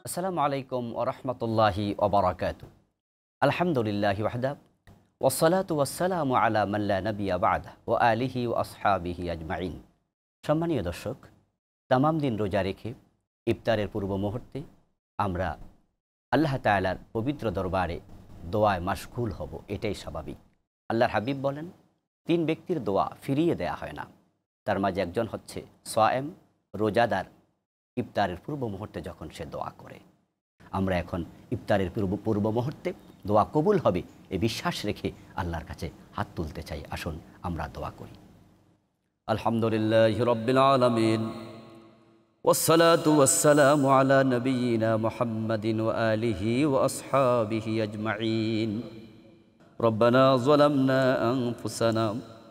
আসসালামু আলাইকুম ওয়া রাহমাতুল্লাহি ওয়া বারাকাতুহু। আলহামদুলিল্লাহি ওয়াহদা ওয়াসসালাতু ওয়াসসালামু আলা মান লা নাবিয়্যা বা'দা ওয়া আলিহি ওয়া আসহাবিহি আজমাইন। সম্মানীয় দর্শক, তামাম দিন রোজা রেখে ইফতারের পূর্ব মুহূর্তে আমরা আল্লাহ তাআলার পবিত্র দরবারে দোয়ায় মাশগুল হব, এটাই স্বাভাবিক। আল্লাহর হাবিব বলেন, তিন ব্যক্তির দোয়া ফিরিয়ে দেয়া হয় না। তার মাঝে একজন হচ্ছে সায়েম, রোজাদার। ইফতারের পূর্ব মুহূর্তে যখন সে দোয়া করে, আমরা এখন ইফতারের পূর্ব মুহূর্তে দোয়া কবুল হবে এই বিশ্বাস রেখে আল্লাহর কাছে হাত তুলতে চাই। আসুন আমরা দোয়া করি। আলহামদুলিল্লাহি রাব্বিল আলামিন ওয়াসসালাতু ওয়াসসালামু আলা নাবিয়িনা মুহাম্মাদিন ওয়া আলিহি ওয়া আসহাবিহি আজমাইন। রব্বানা যালামনা আনফুসানা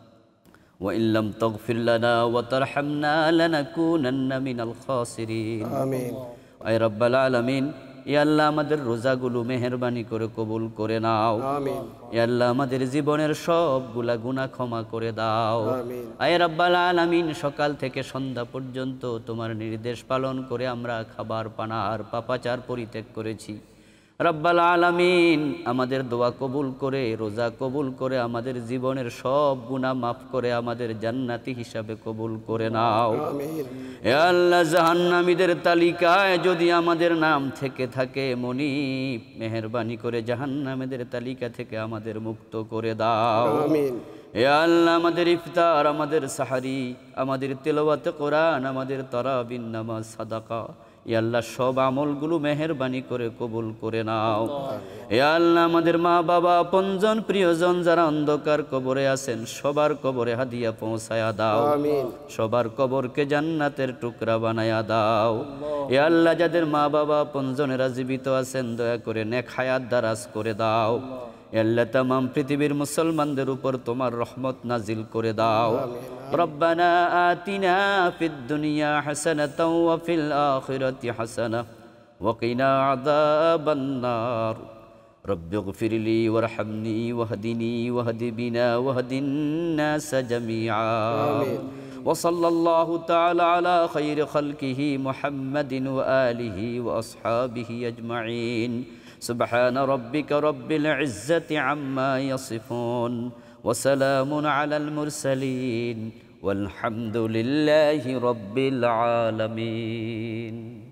ওয়া ইল্লাম তাগফির লানা ওয়া তারহামনা লানাকুনান্না মিনাল খাসিরিন। আমিন। আয় রব্বাল আলামিন, ইয়া আল্লাহ আমাদের রোজাগুলো মেহেরবানি করে কবুল করে নাও। আমিন। ইয়া আল্লাহ আমাদের জীবনের সবগুলা গুনাহ ক্ষমা করে দাও। আমিন। আয় রব্বাল আলামিন, সকাল থেকে সন্ধ্যা পর্যন্ত তোমার নির্দেশ পালন করে আমরা খাবার পানার পাপাচার পরিত্যাগ করেছি। রব্বাল আলামিন, আমাদের দোয়া কবুল করে, রোজা কবুল করে, আমাদের জীবনের সব গুনাহ মাফ করে আমাদের জান্নাতি হিসাবে কবুল করে নাও। আমিন। হে আল্লাহ, জাহান্নামীদের তালিকায় যদি আমাদের নাম থেকে থাকে, মনিব মেহেরবানি করে জাহান্নামীদের তালিকা থেকে আমাদের মুক্ত করে দাও। আমিন। হে আল্লাহ, আমাদের ইফতার, আমাদের সাহারি, আমাদের তিলাওয়াতে কোরআন, আমাদের তারাবির নামাজ, সাদাকা, ইয়া আল্লাহ সব আমলগুলো মেহেরবানি করে কবুল করে নাও। হে আল্লাহ, আমাদের মা বাবা, আপনজন, প্রিয়জন যারা অন্ধকার কবরে আছেন, সবার কবরে হাদিয়া পৌঁছায়া দাও। আমিন। সবার কবরকে জান্নাতের টুকরা বানায়া দাও। হে আল্লাহ, যাদের মা বাবা আপনজনেরা জীবিত আছেন, দয়া করে নেক হায়াত দারাজ করে দাও। হে আল্লাহ, তামাম পৃথিবীর মুসলমানদের উপর তোমার রহমত নাজিল করে দাও। রব্বানা আতিনা ফিদ দুনিয়া হাসানাতাও ওয়া ফিল আখিরাতি হাসানাহ ওয়া কিনা আযাবান নার। রব্বিগফিরলি ওয়ারহামনি ওয়াহদিনি ওয়াহদি বিনা ওয়াহদিন নাস জামিআ। আমিন। ওয়া সাল্লাল্লাহু তাআলা আলা খায়রি খালকিহি মুহাম্মাদিন ওয়া আলিহি ওয়া আসহাবিহি আজমাইন। সুবহানা রাব্বিকা রাব্বিল ইজ্জাতি আম্মা ইয়াসিফুন ওয়া সালামুন আলাল মুরসালিন ওয়ালহামদুলিল্লাহি রাব্বিল আলামিন।